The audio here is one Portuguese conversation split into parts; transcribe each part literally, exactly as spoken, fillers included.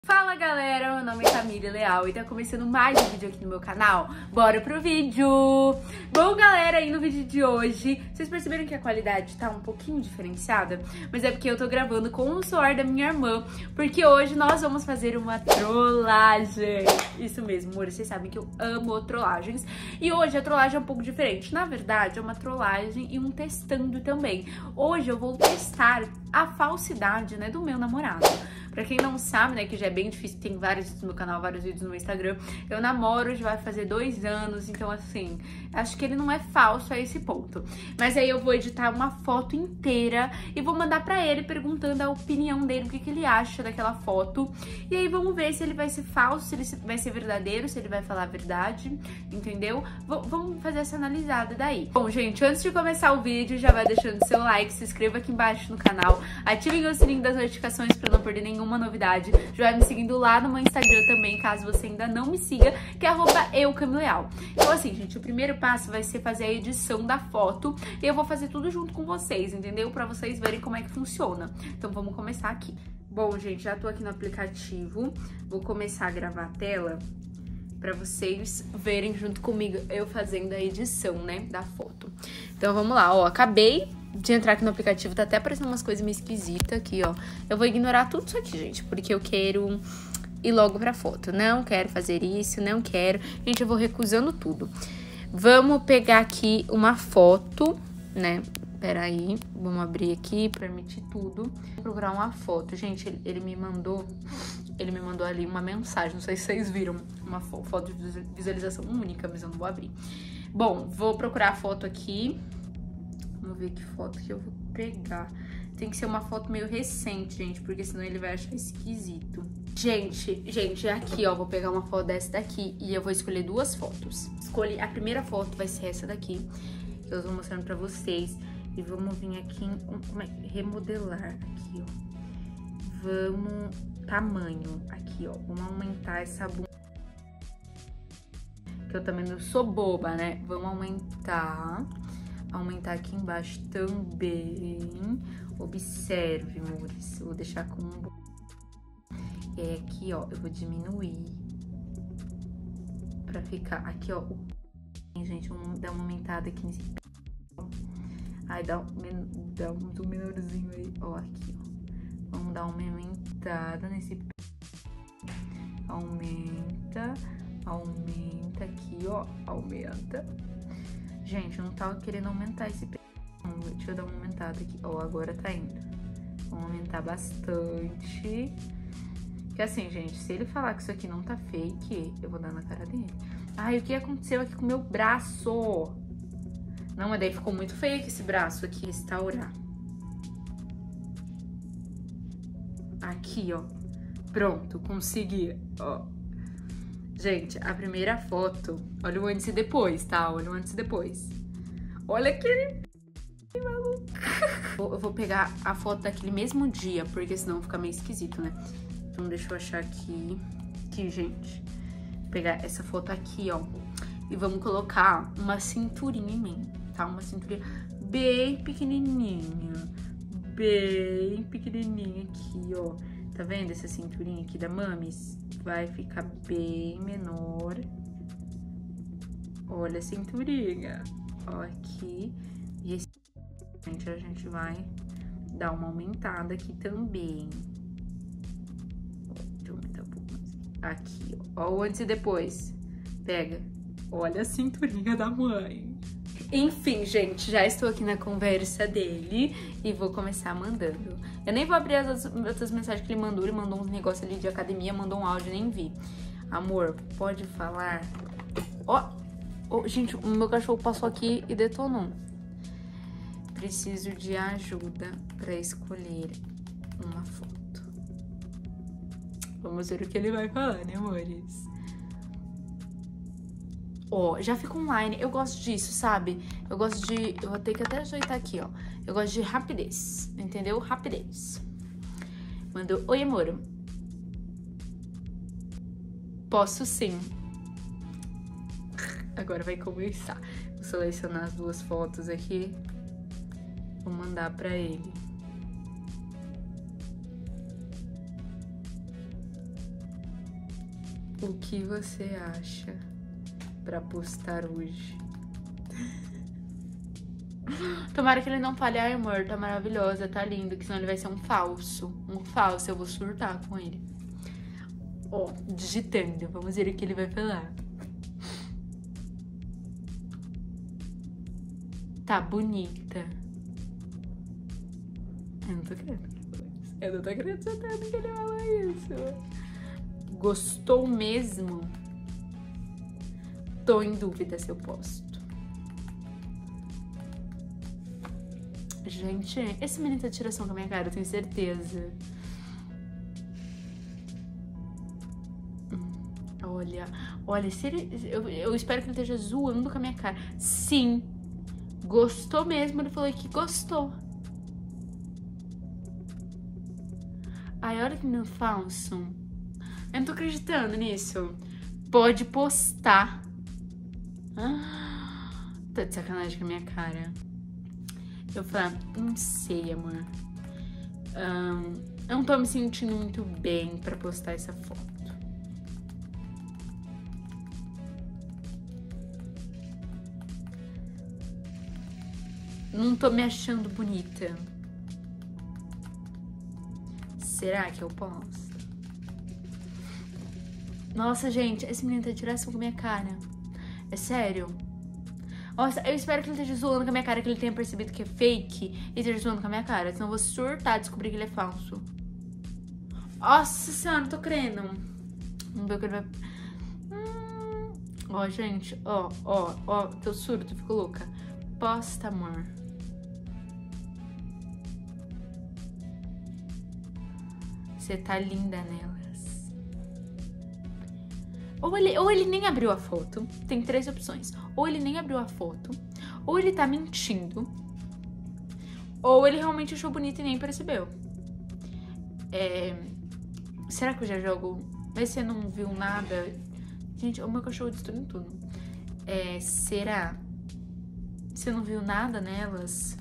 Fala galera, meu nome é Camila Leal e tá começando mais um vídeo aqui no meu canal. Bora pro vídeo! Bom galera, aí no vídeo de hoje, vocês perceberam que a qualidade tá um pouquinho diferenciada? Mas é porque eu tô gravando com o suor da minha irmã, porque hoje nós vamos fazer uma trollagem. Isso mesmo, amor, vocês sabem que eu amo trollagens. E hoje a trollagem é um pouco diferente. Na verdade, é uma trollagem e um testando também. Hoje eu vou testar a falsidade, né, do meu namorado. Pra quem não sabe, né, que já é bem difícil, tem vários vídeos no meu canal, vários vídeos no meu Instagram. Eu namoro, já vai fazer dois anos, então assim, acho que ele não é falso a esse ponto. Mas aí eu vou editar uma foto inteira e vou mandar pra ele perguntando a opinião dele, o que, que ele acha daquela foto. E aí vamos ver se ele vai ser falso, se ele vai ser verdadeiro, se ele vai falar a verdade, entendeu? V vamos fazer essa analisada daí. Bom, gente, antes de começar o vídeo, já vai deixando seu like, se inscreva aqui embaixo no canal, ativem o sininho das notificações pra não perder nenhum uma novidade, já vai me seguindo lá no meu Instagram também, caso você ainda não me siga, que é arroba eu, Camila Leal. Então assim, gente, o primeiro passo vai ser fazer a edição da foto e eu vou fazer tudo junto com vocês, entendeu? Pra vocês verem como é que funciona. Então vamos começar aqui. Bom, gente, já tô aqui no aplicativo, vou começar a gravar a tela pra vocês verem junto comigo eu fazendo a edição, né, da foto. Então vamos lá, ó, acabei de entrar aqui no aplicativo, tá até aparecendo umas coisas meio esquisitas aqui, ó. Eu vou ignorar tudo isso aqui, gente, porque eu quero ir logo pra foto. Não quero fazer isso, não quero. Gente, eu vou recusando tudo. Vamos pegar aqui uma foto, né? Peraí, vamos abrir aqui, permitir tudo. Vou procurar uma foto. Gente, ele, ele me mandou, ele me mandou ali uma mensagem, não sei se vocês viram, uma foto de visualização única, mas eu não vou abrir. Bom, vou procurar a foto aqui. Vamos ver que foto que eu vou pegar. Tem que ser uma foto meio recente, gente, porque senão ele vai achar esquisito. Gente, gente, aqui, ó, vou pegar uma foto dessa daqui e eu vou escolher duas fotos. Escolhi, a primeira foto vai ser essa daqui, que eu vou mostrando pra vocês. E vamos vir aqui em como é, remodelar, aqui, ó. Vamos, tamanho, aqui, ó, vamos aumentar essa bunda. Que eu também não sou boba, né? Vamos aumentar... Aumentar aqui embaixo também. Observe, amores. Eu vou deixar com um... É aqui, ó, eu vou diminuir. Pra ficar aqui, ó. Gente, vamos dar uma aumentada aqui nesse... Ai, dá um, dá um zoom menorzinho aí. Ó, aqui, ó. Vamos dar uma aumentada nesse... Aumenta. Aumenta aqui, ó. Aumenta. Gente, eu não tava querendo aumentar esse peso. Deixa eu dar uma aumentada aqui. Ó, agora tá indo. Vamos aumentar bastante. Porque assim, gente, se ele falar que isso aqui não tá fake, eu vou dar na cara dele. Ai, o que aconteceu aqui com o meu braço? Não, mas daí ficou muito fake esse braço aqui. Restaurar. Aqui, ó. Pronto, consegui, ó. Gente, a primeira foto, olha o antes e depois, tá? Olha o antes e depois. Olha aquele... Eu vou pegar a foto daquele mesmo dia, porque senão fica meio esquisito, né? Então deixa eu achar aqui. Aqui, gente. Vou pegar essa foto aqui, ó. E vamos colocar uma cinturinha em mim, tá? Uma cinturinha bem pequenininha. Bem pequenininha aqui, ó. Tá vendo essa cinturinha aqui da Mamis? Vai ficar bem menor. Olha a cinturinha. Ó, aqui. E esse... Gente, a gente vai dar uma aumentada aqui também. Deixa eu aumentar um pouco mais. Aqui, ó. Ó o antes e depois. Pega. Olha a cinturinha da mãe. Enfim, gente, já estou aqui na conversa dele e vou começar mandando. Eu nem vou abrir as outras mensagens que ele mandou. Ele mandou uns negócios ali de academia, mandou um áudio, nem vi. Amor, pode falar? Ó, oh, gente, o meu cachorro passou aqui e detonou. Preciso de ajuda para escolher uma foto. Vamos ver o que ele vai falar, né, amores? Ó, oh, já fica online. Eu gosto disso, sabe? Eu gosto de... Eu vou ter que até ajeitar aqui, ó. Eu gosto de rapidez, entendeu? Rapidez. Mandou... Oi, amor. Posso sim. Agora vai começar. Vou selecionar as duas fotos aqui. Vou mandar pra ele. O que você acha pra postar hoje? Tomara que ele não fale, ai amor, tá maravilhosa, tá lindo, que senão ele vai ser um falso. Um falso, eu vou surtar com ele. Ó, oh, digitando, vamos ver o que ele vai falar. Tá bonita. Eu não tô querendo que ele fale isso. Eu não tô acreditando que ele fala isso. Gostou mesmo? Tô em dúvida se eu posto. Gente, esse menino tá de tiração com a minha cara, eu tenho certeza. Hum, olha, olha, se ele, eu, eu espero que ele esteja zoando com a minha cara. Sim, gostou mesmo, ele falou que gostou. Ai, olha que menino falso. Eu não tô acreditando nisso. Pode postar. Ah, tá de sacanagem com a minha cara. Eu falei, não sei, amor. Um, eu não tô me sentindo muito bem pra postar essa foto. Não tô me achando bonita. Será que eu posso? Nossa, gente, esse menino tá de tiração com a minha cara. É sério? Nossa, eu espero que ele esteja zoando com a minha cara, que ele tenha percebido que é fake e esteja zoando com a minha cara. Senão eu vou surtar e descobrir que ele é falso. Nossa senhora, não tô crendo. Vamos ver o que ele vai... Hum... Ó, gente, ó, ó, ó. Tô surto, fico louca. Posta, amor. Você tá linda nelas. Ou ele, ou ele nem abriu a foto. Tem três opções. Ou ele nem abriu a foto. Ou ele tá mentindo. Ou ele realmente achou bonito e nem percebeu. É... Será que eu já jogo? Mas você não viu nada? Gente, o meu cachorro destruiu tudo. É... Será? Você não viu nada nelas?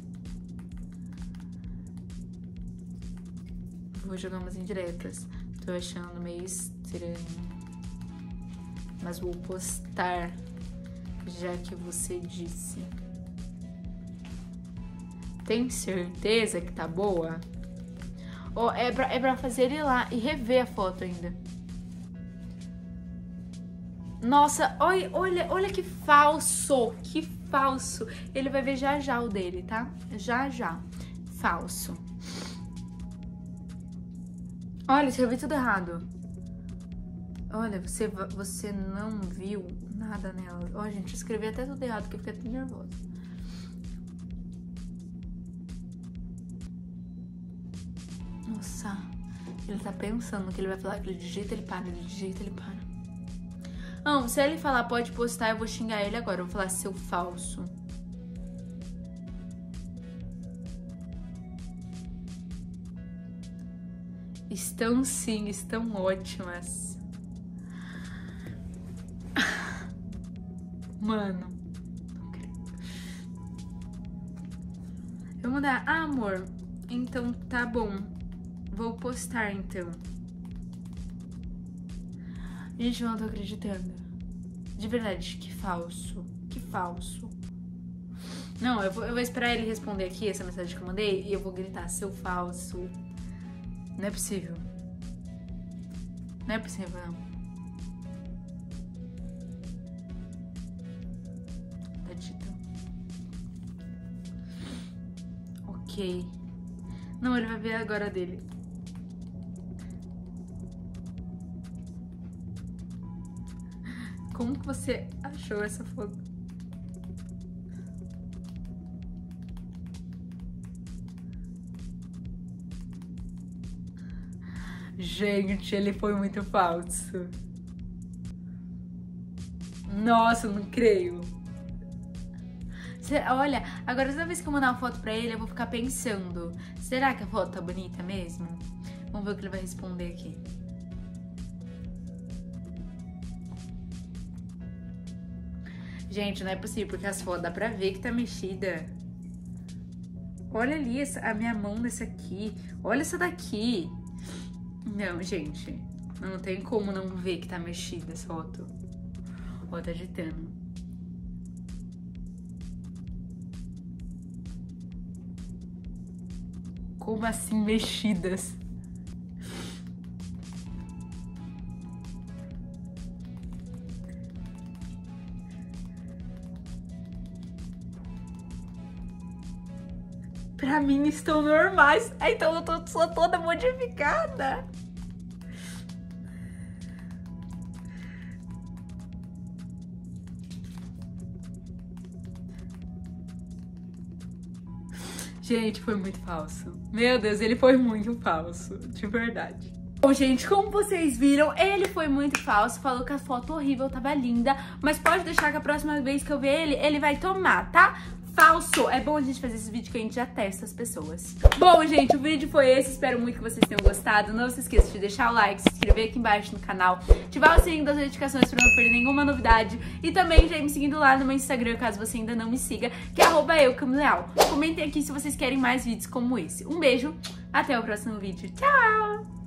Vou jogar umas indiretas. Tô achando meio estranho. Mas vou postar, já que você disse. Tem certeza que tá boa? Oh, é, pra, é pra fazer ele ir lá e rever a foto ainda. Nossa, olha, olha, olha que falso, que falso. Ele vai ver já já o dele, tá? Já já. Falso. Olha, escrevi tudo errado. Olha, você, você não viu nada nela. Ó, gente, escrevi até tudo errado, porque eu fiquei tudo nervosa. Nossa, ele tá pensando que ele vai falar, que ele digita, ele para, ele digita, ele para. Não, se ele falar pode postar, eu vou xingar ele agora. Eu vou falar seu falso. Estão sim, estão ótimas. Mano, não creio. Eu vou mandar, ah, amor, então tá bom. Vou postar então. Gente, eu não tô acreditando. De verdade, que falso. Que falso. Não, eu vou, eu vou esperar ele responder aqui essa mensagem que eu mandei e eu vou gritar, seu falso. Não é possível. Não é possível, não. Ok. Não, ele vai ver agora dele. Como que você achou essa foto? Gente, ele foi muito falso. Nossa, eu não creio. Olha, agora toda vez que eu mandar uma foto pra ele, eu vou ficar pensando, será que a foto tá bonita mesmo? Vamos ver o que ele vai responder aqui. Gente, não é possível, porque as fotos dá pra ver que tá mexida. Olha ali essa, a minha mão nessa aqui. Olha essa daqui. Não, gente. Não tem como não ver que tá mexida essa foto. Ó, tá ditando. Como assim mexidas? Pra mim estão normais. Ah, então eu tô, sou toda modificada. Gente, foi muito falso. Meu Deus, ele foi muito falso. De verdade. Bom, gente, como vocês viram, ele foi muito falso. Falou que a foto horrível tava linda. Mas pode deixar que a próxima vez que eu ver ele, ele vai tomar, tá? Falso! É bom a gente fazer esse vídeo que a gente já testa as pessoas. Bom, gente, o vídeo foi esse. Espero muito que vocês tenham gostado. Não se esqueça de deixar o like, se inscrever aqui embaixo no canal, ativar o sininho das notificações para não perder nenhuma novidade. E também já ir me seguindo lá no meu Instagram, caso você ainda não me siga, que é arroba eu, Cami Leal. Comentem aqui se vocês querem mais vídeos como esse. Um beijo, até o próximo vídeo. Tchau!